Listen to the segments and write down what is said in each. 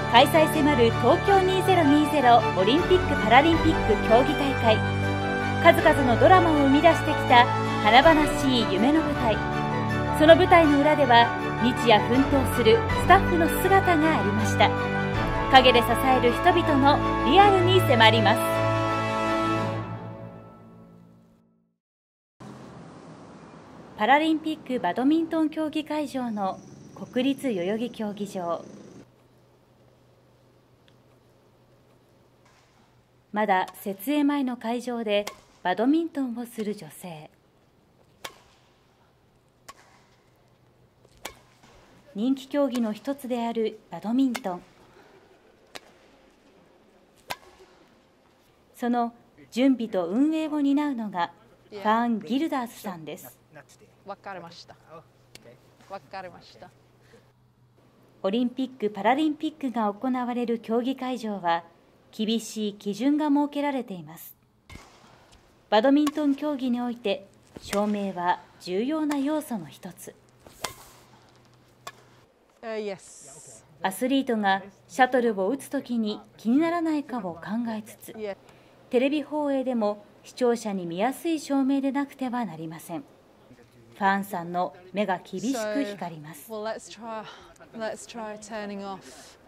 開催迫る東京2020オリンピック・パラリンピック競技大会。数々のドラマを生み出してきた華々しい夢の舞台。その舞台の裏では日夜奮闘するスタッフの姿がありました。陰で支える人々のリアルに迫ります。パラリンピックバドミントン競技会場の国立代々木競技場。まだ設営前の会場でバドミントンをする女性。人気競技の一つであるバドミントン。その準備と運営を担うのがファーン・ギルダースさんです。 わかりました。わかりました。 オリンピック・パラリンピックが行われる競技会場は厳しい基準が設けられています。バドミントン競技において照明は重要な要素の一つ。アスリートがシャトルを打つときに気にならないかを考えつつ、テレビ放映でも視聴者に見やすい照明でなくてはなりません。ファンさんの目が厳しく光ります。 Let's try turning off.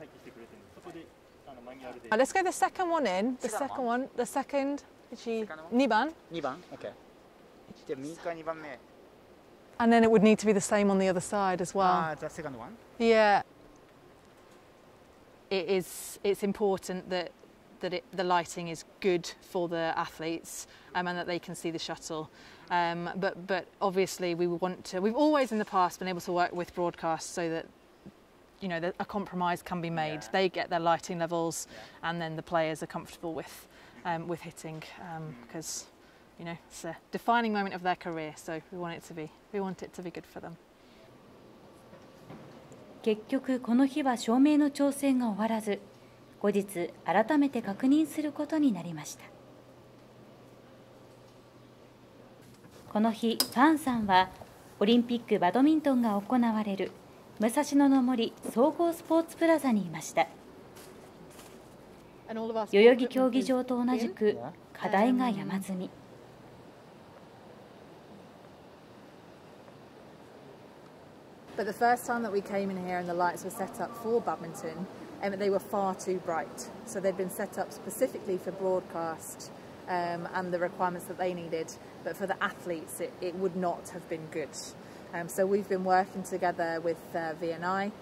Let's get the second one in. The second one. The second. 2番 2番 OK じゃあ右か2番目 And then it would need to be the same on the other side as well. The second one? Yeah. It's important that the lighting is good for the athletes and that they can see the shuttle. But obviously we've always in the past been able to work with broadcast so that a compromise can be made. They get their lighting levels and then the players are comfortable with hitting because it's a defining moment of their career, so we want it to be good for them. 結局この日は照明の調整が終わらず、後日改めて確認することになりました。この日ファンさんはオリンピックバドミントンが行われる武蔵野の森総合スポーツプラザにいました。代々木競技場と同じく課題が山積み。 But the first time that we came in here and the lights were set up for badminton, they were far too bright. So they'd been set up specifically for broadcast and the requirements that they needed. But for the athletes, it would not have been good. So we've been working together with VNI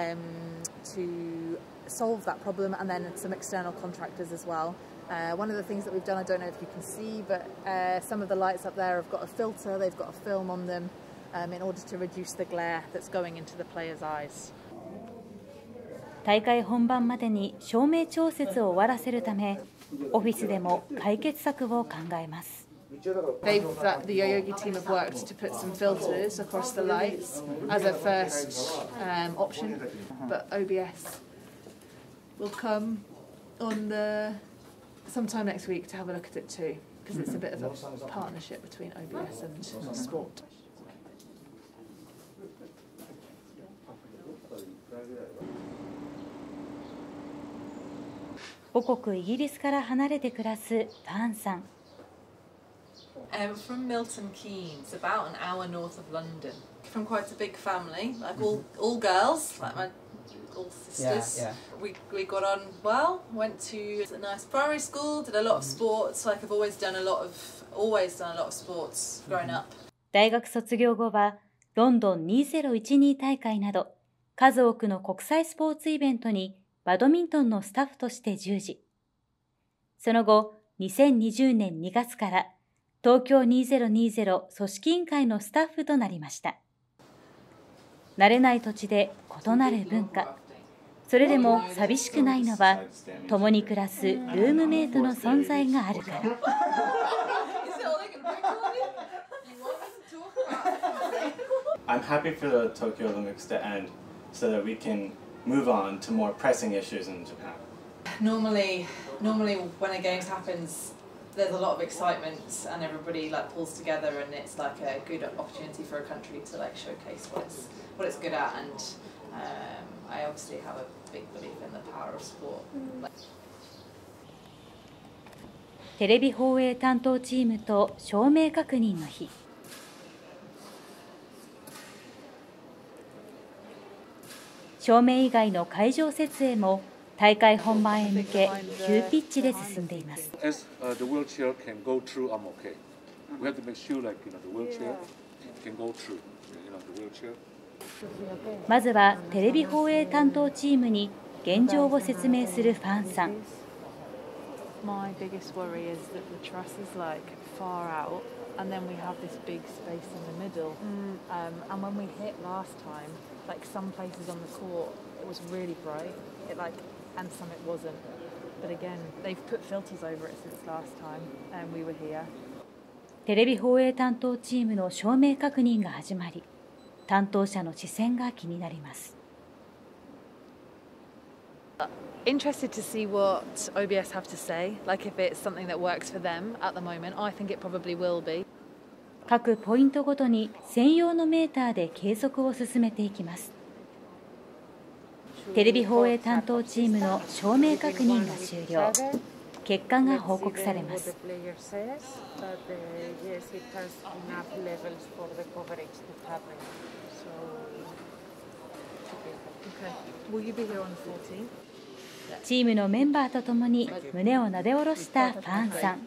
to solve that problem, and then some external contractors as well. One of the things that we've done, I don't know if you can see, but some of the lights up there have got a filter, they've got a film on them in order to reduce the glare that's going into the players' eyes. 大会本番までに照明調節を終わらせるため、オフィスでも解決策を考えます。 The Yoyogi team have worked to put some filters across the lights as a first option, but OBS will come on sometime next week to have a look at it too, because it's a bit of a partnership between OBS and sport. 母国イギリスから離れて暮らすファンさん。 From Milton Keynes, about an hour north of London. From quite a big family, like all girls, like my all sisters. Yeah. We got on well. Went to a nice primary school. Did a lot of sports. Like I've always done a lot of sports growing up. 大学卒業後はロンドン2012大会など数多くの国際スポーツイベントにバドミントンのスタッフとして従事。その後、2020年2月から東京2020組織委員会のスタッフとなりました。慣れない土地で異なる文化。それでも寂しくないのは、共に暮らすルームメイトの存在があるから。 I'm happy for the Tokyo Olympics to end so that we can move on to more pressing issues in Japan. Normally when a games happens, there's a lot of excitement and everybody like pulls together, and it's like a good opportunity for a country to like showcase what it's good at and I obviously have a big belief in the power of sport. テレビ放映担当チームと照明確認の日。照明以外の会場設営も大会本番へ向け急ピッチで進んでいます。 As the wheelchair can go through, I'm okay. We have to make sure, like the wheelchair can go through. The wheelchair. まずはテレビ放映担当チームに現状を説明するファンさん。 My biggest worry is that the truss is like far out, and then we have this big space in the middle. And when we hit last time, like some places on the court, it was really bright. And some it wasn't. But again, they've put filters over it since last time, and we were here. テレビ放映担当チームの照明確認が始まり、担当者の視線が気になります。 Interested to see what OBS have to say, like if it's something that works for them at the moment. I think it probably will be. 各ポイントごとに専用のメーターで計測を進めていきます。テレビ放映担当チームの照明確認が終了。結果が報告されます。チームのメンバーとともに胸をなで下ろしたファンさん。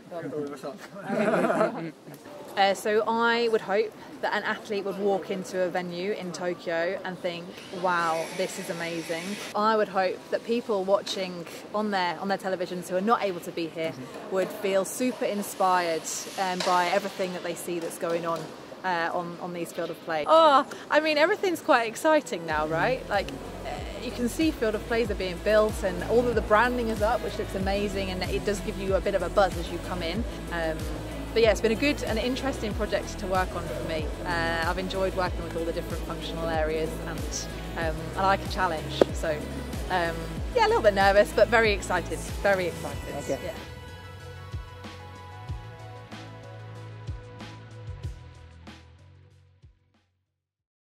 So I would hope that an athlete would walk into a venue in Tokyo and think, wow, this is amazing. I would hope that people watching on their televisions who are not able to be here would feel super inspired by everything that they see that's going on these field of play. Oh, I mean, everything's quite exciting now, right? Like, you can see field of plays are being built and all of the branding is up, which looks amazing, and it does give you a bit of a buzz as you come in. But yeah, it's been a good and interesting project to work on for me. I've enjoyed working with all the different functional areas, and I like a challenge. So yeah, a little bit nervous, but very excited. Very excited. Okay. Yeah.